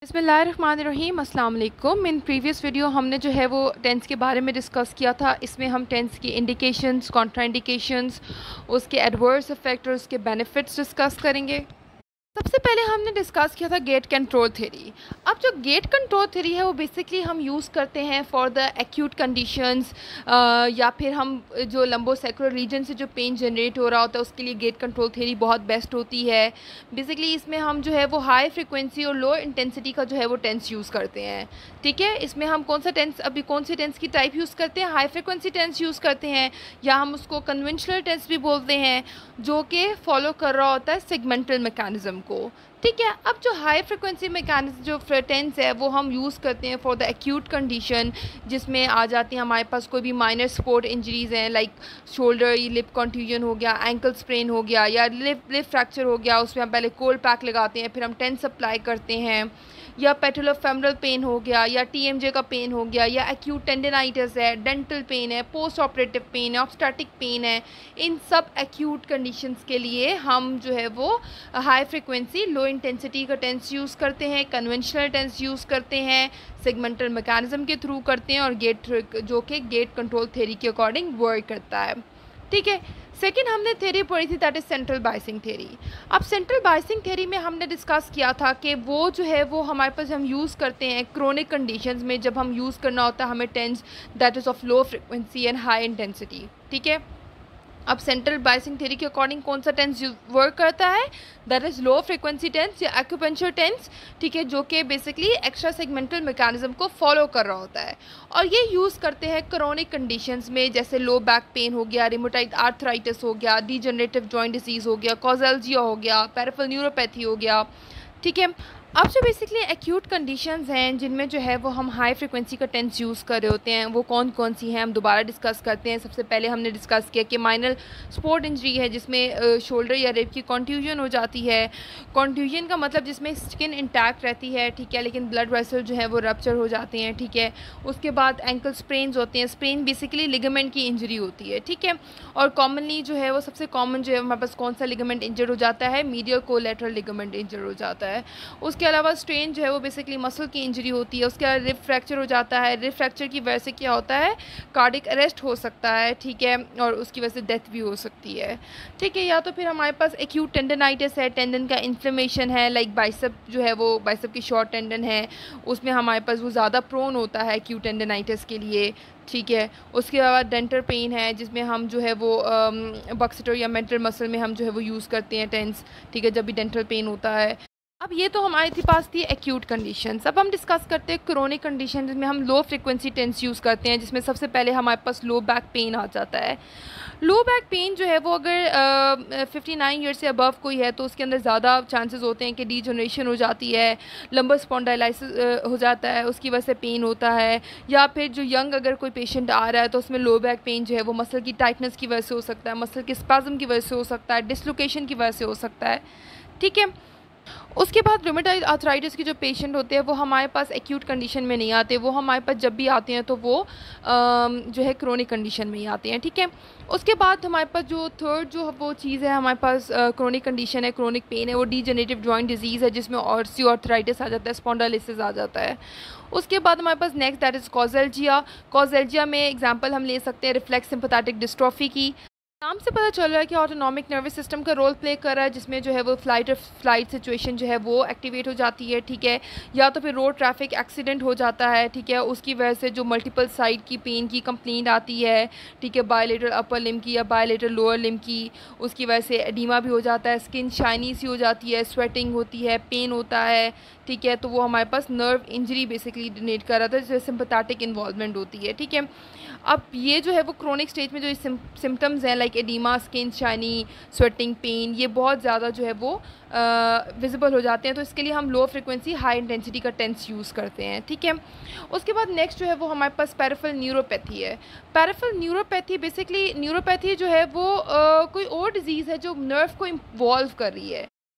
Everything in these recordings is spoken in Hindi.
बिस्मिल्लाहिर्रहमानिर्रहीम अस्सलाम वालेकुम। इन प्रीवियस वीडियो हमने जो है वो टेंस के बारे में डिस्कस किया था। इसमें हम टेंस की इंडिकेशंस, कॉन्ट्राइंडिकेशंस, उसके एडवर्स इफेक्ट और उसके बेनिफिट्स डिस्कस करेंगे। सबसे पहले हमने डिस्कस किया था गेट कंट्रोल थ्योरी। अब जो गेट कंट्रोल थ्योरी है वो बेसिकली हम यूज़ करते हैं फॉर द एक्यूट कंडीशंस, या फिर हम जो लंबोसेक्युलर रीजन से जो पेन जनरेट हो रहा होता है उसके लिए गेट कंट्रोल थ्योरी बहुत बेस्ट होती है। बेसिकली इसमें हम जो है वो हाई फ्रिक्वेंसी और लो इंटेंसिटी का जो है वो टेंस यूज़ करते हैं। ठीक है, इसमें हम कौन सी टेंस की टाइप यूज़ करते हैं? हाई फ्रिक्वेंसी टेंस यूज़ करते हैं, या हम उसको कन्वेंशनल टेंस भी बोलते हैं, जो कि फॉलो कर रहा होता है सेगमेंटल मैकेनिज्म को। ठीक है, अब जो हाई फ्रिक्वेंसी मैकेनिज्म जो टेंस है वो हम यूज़ करते हैं फॉर द एक्यूट कंडीशन, जिसमें आ जाती हैं हमारे पास कोई भी माइनर स्पोर्ट इंजरीज़ हैं, लाइक शोल्डर, लिप कॉन्ट्यूजन हो गया, एंकल स्प्रेन हो गया, या लिप फ्रैक्चर हो गया। उसमें हम पहले कोल्ड पैक लगाते हैं, फिर हम टेंस अप्लाई करते हैं। या पेटुलोफेमरल पेन हो गया, या टीएमजे का पेन हो गया, या एक्यूट टेंडिनाइटिस है, डेंटल पेन है, पोस्ट ऑपरेटिव पेन है, ऑब्स्टैटिक पेन है। इन सब एक्यूट कंडीशंस के लिए हम जो है वो हाई फ्रिक्वेंसी लो इंटेंसिटी का टेंस यूज़ करते हैं, कन्वेंशनल टेंस यूज़ करते हैं, सेगमेंटल मैकेनिज्म के थ्रू करते हैं, और जो कि गेट कंट्रोल थ्योरी के अकॉर्डिंग वर्क करता है। ठीक है, सेकेंड हमने थ्योरी पढ़ी थी, that is central biasing theory. अब सेंट्रल बायसिंग थ्योरी में हमने डिस्कस किया था कि वो जो है वो हमारे पास हम यूज़ करते हैं क्रोनिक कंडीशंस में, जब हम यूज़ करना होता है हमें TENS that is of low frequency and high intensity. ठीक है, अब सेंट्रल बायसिंग थ्योरी के अकॉर्डिंग कौन सा टेंस वर्क करता है? That is low frequency TENS या एक्यूपेंचर टेंस। ठीक है, जो कि बेसिकली एक्स्ट्रा सेगमेंटल मैकेनिज्म को फॉलो कर रहा होता है, और ये यूज़ करते हैं क्रोनिक कंडीशंस में, जैसे लो बैक पेन हो गया, रिमोटाइड आर्थराइटिस हो गया, डीजनरेटिव जॉइंट डिजीज़ हो गया, कॉजेल्जिया हो गया, पेरिफेरल न्यूरोपैथी हो गया। ठीक है, अब जो बेसिकली एक्यूट कंडीशंस हैं जिनमें जो है वो हम हाई फ्रिक्वेंसी का टेंस यूज़ कर रहे होते हैं, वो कौन कौन सी हैं हम दोबारा डिस्कस करते हैं। सबसे पहले हमने डिस्कस किया कि माइनर स्पोर्ट इंजरी है, जिसमें शोल्डर या रिब की कॉन्ट्यूजन हो जाती है। कॉन्ट्यूजन का मतलब जिसमें स्किन इंटैक्ट रहती है, ठीक है, लेकिन ब्लड वेसल जो है वो रप्चर हो जाते हैं। ठीक है, उसके बाद एंकल स्प्रेन्स होते हैं। स्प्रेन बेसिकली लिगामेंट की इंजरी होती है। ठीक है, और कॉमनली जो है वो सबसे कॉमन जो है हमारे पास कौन सा लिगामेंट इंजर हो जाता है? मीडियल कोलैटरल लिगामेंट इंजर हो जाता है। उसके अलावा स्ट्रेन जो है वो बेसिकली मसल की इंजरी होती है। उसके अलावा रिब फ्रैक्चर हो जाता है। रिब फ्रैक्चर की वजह से क्या होता है? कार्डिक अरेस्ट हो सकता है। ठीक है, और उसकी वजह से डेथ भी हो सकती है। ठीक है, या तो फिर हमारे पास एक्यूट टेंडनाइटिस है, टेंडन का इन्फ्लेमेशन है, लाइक बाइसेप जो है वो बाइसेप की शॉर्ट टेंडन है, उसमें हमारे पास वो ज़्यादा प्रोन होता है एक्यूट टेंडनाइटिस के लिए। ठीक है, उसके बाद डेंटल पेन है, जिसमें हम जो है वो बक्सेटर या मेंटल मसल में हम जो है वो यूज़ करते हैं टेंस। ठीक है, जब भी डेंटल पेन होता है। अब ये तो हमारे पास थी एक्यूट कंडीशंस। अब हम डिस्कस करते हैं क्रोनिक कंडीशन, जिसमें हम लो फ्रिक्वेंसी टेंस यूज़ करते हैं, जिसमें सबसे पहले हमारे पास लो बैक पेन आ जाता है। लो बैक पेन जो है वो अगर 59 ईयर से अबव कोई है तो उसके अंदर ज़्यादा चांसेस होते हैं कि डीजनरेशन हो जाती है, लंबर स्पॉन्डाइलाइसिस हो जाता है, उसकी वजह से पेन होता है। या फिर जो यंग अगर कोई पेशेंट आ रहा है तो उसमें लो बैक पेन जो है वो मसल की टाइटनेस की वजह से हो सकता है, मसल के स्पैज़म की वजह से हो सकता है, डिसलोकेशन की वजह से हो सकता है। ठीक है, उसके बाद रूमेटॉइड आर्थराइटिस के जो पेशेंट होते हैं वो हमारे पास एक्यूट कंडीशन में नहीं आते, वो हमारे पास जब भी आते हैं तो वो जो है क्रोनिक कंडीशन में ही आते हैं। ठीक है, उसके बाद हमारे पास जो थर्ड जो वो चीज़ है हमारे पास क्रोनिक कंडीशन है, क्रोनिक पेन है, वो डीजनरेटिव जॉइंट डिजीज़ है, जिसमें ऑस्टियोआर्थराइटिस आ जाता है, स्पॉन्डालिसिस आ जाता है। उसके बाद हमारे पास next that is causalgia. Causalgia में एग्जांपल हम ले सकते हैं रिफ्लेक्स सिम्पैथेटिक डिस्ट्रॉफी की। नाम से पता चल रहा है कि ऑटोनॉमिक नर्वस सिस्टम का रोल प्ले कर रहा है, जिसमें जो है वो फ्लाइट सिचुएशन जो है वो एक्टिवेट हो जाती है। ठीक है, या तो फिर रोड ट्रैफिक एक्सीडेंट हो जाता है। ठीक है, उसकी वजह से जो मल्टीपल साइड की पेन की कंप्लेंट आती है, ठीक है, बायलेटरल अपर लिम की या बायलेटरल लोअर लिम की, उसकी वजह से एडिमा भी हो जाता है, स्किन शाइनी सी हो जाती है, स्वेटिंग होती है, पेन होता है। ठीक है, तो वो हमारे पास नर्व इंजरी बेसिकली डोनेट कर रहा था, जिसमें सिम्पैथेटिक इन्वॉल्वमेंट होती है। ठीक है, अब ये जो है वो क्रोनिक स्टेज में जो सिम्टम्स हैं like oedema, skin shiny, sweating, pain, ये बहुत ज़्यादा जो है वो विजिबल हो जाते हैं, तो इसके लिए हम लो फ्रिक्वेंसी हाई इंटेंसिटी का टेंस यूज़ करते हैं। ठीक है, उसके बाद नेक्स्ट जो है वो हमारे पास पेरिफेरल न्यूरोपैथी है। पेरिफेरल न्यूरोपैथी बेसिकली न्यूरोपैथी जो है वो कोई और डिजीज़ है जो नर्व को इन्वॉल्व कर रही है।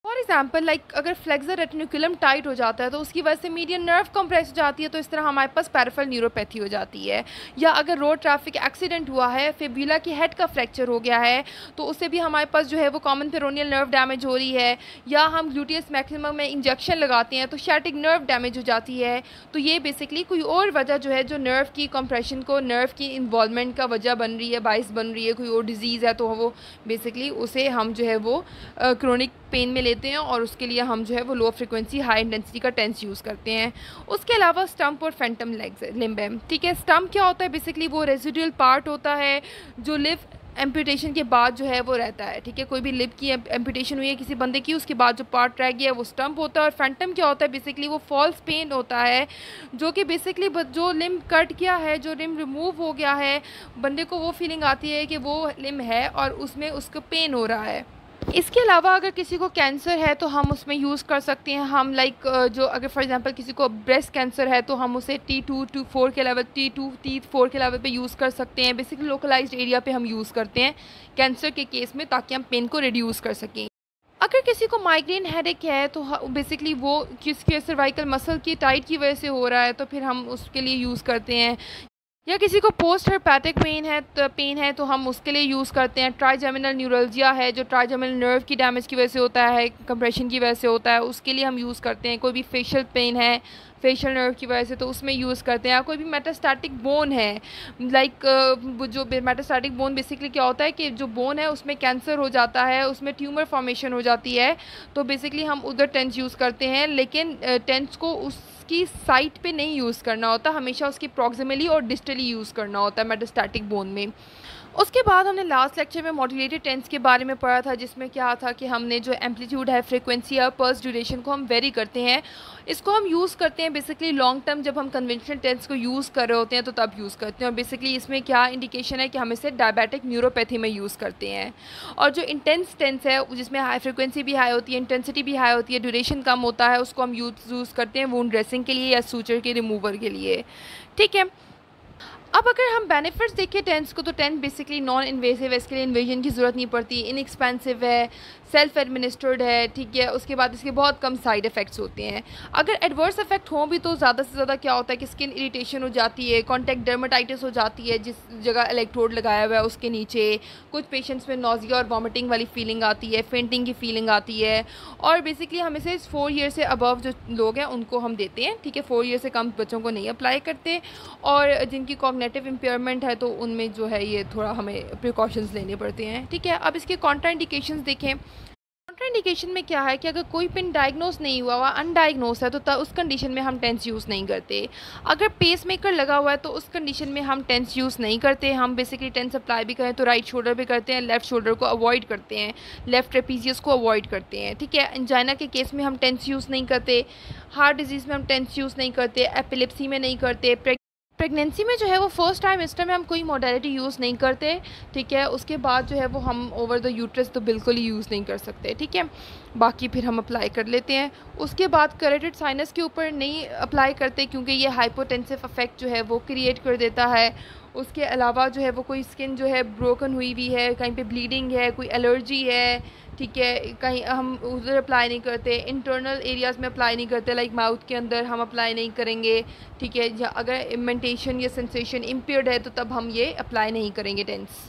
फॉर एग्जाम्पल लाइक अगर फ्लेक्सर रेटिकुलम टाइट हो जाता है तो उसकी वजह से मीडियन नर्व कंप्रेस हो जाती है, तो इस तरह हमारे पास पैराफेरल न्यूरोपैथी हो जाती है। या अगर रोड ट्रैफिक एक्सीडेंट हुआ है, फिब्यूला की हेड का फ्रैक्चर हो गया है, तो उससे भी हमारे पास जो है वो कॉमन पेरोनियल नर्व डैमेज हो रही है। या हम ग्लूटियस मैक्सिमम में इंजेक्शन लगाते हैं तो शैटिक नर्व डैमेज हो जाती है। तो ये बेसिकली कोई और वजह जो है जो नर्व की कंप्रेशन को, नर्व की इन्वॉल्वमेंट का वजह बन रही है, बाइस बन रही है, कोई और डिजीज़ है, तो वो बेसिकली उसे हम जो है वो क्रोनिक पेन में लेते हैं और उसके लिए हम जो है वो लो फ्रिक्वेंसी हाई इंटेंसिटी का टेंस यूज़ करते हैं। उसके अलावा स्टंप और फैंटम लिम्ब है, ठीक है। स्टंप क्या होता है? बेसिकली वो रेजिडुअल पार्ट होता है जो लिव एम्पुटेशन के बाद जो है वो रहता है, ठीक है। कोई भी लिब की एम्पुटेशन हुई है किसी बंदे की, उसके बाद जो पार्ट रह गया है वो स्टंप होता है। और फैंटम क्या होता है? बेसिकली वो फॉल्स पेन होता है, जो कि बेसिकली जो लिम्ब कट गया है, जो लिम्ब रिमूव हो गया है, बंदे को वो फीलिंग आती है कि वो लिम्ब है और उसमें उसको पेन हो रहा है। इसके अलावा अगर किसी को कैंसर है तो हम उसमें यूज़ कर सकते हैं, हम लाइक जो अगर फॉर एग्जांपल किसी को ब्रेस्ट कैंसर है तो हम उसे T2 T4 के लेवल, T2 T4 के लेवल पे यूज़ कर सकते हैं। बेसिकली लोकलाइज्ड एरिया पे हम यूज़ करते हैं कैंसर के केस में, ताकि हम पेन को रिड्यूस कर सकें। अगर किसी को माइग्रेन हेडेक है तो बेसिकली वो किसके सर्वाइकल मसल की टाइट की वजह से हो रहा है, तो फिर हम उसके लिए यूज़ करते हैं। या किसी को पोस्ट हेपेटिक पेन है तो हम उसके लिए यूज़ करते हैं। ट्राइजेमिनल न्यूरल्जिया है जो ट्राइजेमिनल नर्व की डैमेज की वजह से होता है, कंप्रेशन की वजह से होता है, उसके लिए हम यूज़ करते हैं। कोई भी फेशियल पेन है फेशियल नर्व की वजह से तो उसमें यूज़ करते हैं। कोई भी मेटास्टैटिक बोन है, लाइक जो मेटास्टैटिक बोन बेसिकली क्या होता है कि जो बोन है उसमें कैंसर हो जाता है, उसमें ट्यूमर फॉर्मेशन हो जाती है, तो बेसिकली हम उधर टेंस यूज़ करते हैं। लेकिन टेंस को उसकी साइट पे नहीं यूज़ करना होता, हमेशा उसकी प्रॉक्सिमली और डिस्टली यूज़ करना होता है मेटास्टैटिक बोन में। उसके बाद हमने लास्ट लेक्चर में मॉड्यूलेटेड टेंस के बारे में पढ़ा था, जिसमें क्या था कि हमने जो एम्पलीट्यूड है, फ्रीक्वेंसी या पल्स ड्यूरेशन को हम वेरी करते हैं। इसको हम यूज़ करते हैं बेसिकली लॉन्ग टर्म, जब हम कन्वेंशनल टेंस को यूज़ कर रहे होते हैं तो तब यूज़ करते हैं। और बेसिकली इसमें क्या इंडिकेशन है कि हम इसे डायबिटिक न्यूरोपैथी में यूज़ करते हैं। और जो इंटेंस टेंस है जिसमें हाई फ्रिक्वेंसी भी हाई होती है, इंटेंसिटी भी हाई होती है, ड्यूरेशन कम होता है, उसको हम यूज़ करते हैं वुंड ड्रेसिंग के लिए या सूचर के रिमूवर के लिए, ठीक है। अब अगर हम बेनिफिट्स देखें टेंस को, तो टेंस बेसिकली नॉन इन्वेसिव है, इसके लिए इन्वेजन की ज़रूरत नहीं पड़ती, इनएक्सपेंसिव है, सेल्फ एडमिनिस्ट्रेड है, ठीक है। उसके बाद इसके बहुत कम साइड इफ़ेक्ट्स होते हैं। अगर एडवर्स इफेक्ट हों भी तो ज़्यादा से ज़्यादा क्या होता है कि स्किन इरिटेशन हो जाती है, कॉन्टैक्ट डर्माटाइटिस हो जाती है जिस जगह इलेक्ट्रोड लगाया हुआ है उसके नीचे, कुछ पेशेंट्स में नोजिया और वॉमिटिंग वाली फीलिंग आती है, फेंटिंग की फीलिंग आती है। और बेसिकली हम इसे 4 ईयर से अबव जो लोग हैं उनको हम देते हैं, ठीक है। 4 ईयर से कम बच्चों को नहीं अप्लाई करते। और जिनकी कॉग्निटिव इम्पेयरमेंट है तो उनमें जो है ये थोड़ा हमें प्रिकॉशंस लेने पड़ते हैं, ठीक है। अब इसके कॉन्ट्राइंडिकेशंस देखें। कॉन्ट्राइंडिकेशन में क्या है कि अगर कोई पिन डायग्नोस नहीं हुआ हुआ, अनडायग्नोस है, तो उस कंडीशन में हम टेंस यूज़ नहीं करते। अगर पेस मेकर लगा हुआ है तो उस कंडीशन में हम टेंस यूज़ नहीं करते। हम बेसिकली टेंस अप्लाई भी करें तो राइट शोल्डर पे करते हैं, लेफ़्ट शोल्डर को अवॉइड करते हैं, लेफ़्ट ट्रेपीजियस को अवॉइड करते हैं, ठीक है। एंजाइना के केस में हम टेंस यूज़ नहीं करते, हार्ट डिजीज़ में हम टेंस यूज़ नहीं करते, एपिलेप्सी में नहीं करते, प्रेगनेंसी में जो है वो फर्स्ट ट्राइमेस्टर में हम कोई मॉडलिटी यूज़ नहीं करते, ठीक है। उसके बाद जो है वो हम ओवर द यूट्रस तो बिल्कुल ही यूज़ नहीं कर सकते, ठीक है। बाकी फिर हम अप्लाई कर लेते हैं। उसके बाद करेटेड साइनस के ऊपर नहीं अप्लाई करते क्योंकि ये हाइपोटेंसिव इफेक्ट जो है वो क्रिएट कर देता है। उसके अलावा जो है वो कोई स्किन जो है ब्रोकन हुई हुई है, कहीं पे ब्लीडिंग है, कोई एलर्जी है, ठीक है, कहीं हम उधर अप्लाई नहीं करते। इंटरनल एरियाज़ में अप्लाई नहीं करते, लाइक माउथ के अंदर हम अप्लाई नहीं करेंगे, ठीक है। या अगर इमेंटेशन या सेंसेशन इम्पेयर्ड है तो तब हम ये अप्लाई नहीं करेंगे TENS.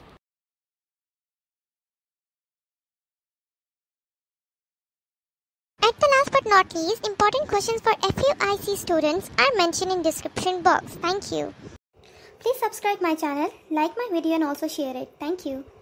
At the last but not least, important questions for FUIC students are mentioned in description box. Thank you. Please subscribe my channel, like my video and also share it. Thank you.